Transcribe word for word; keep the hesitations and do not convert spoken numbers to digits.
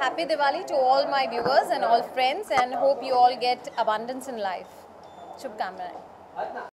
Happy Diwali to all my viewers and all friends, and hope you all get abundance in life. Shubhkamnaएं.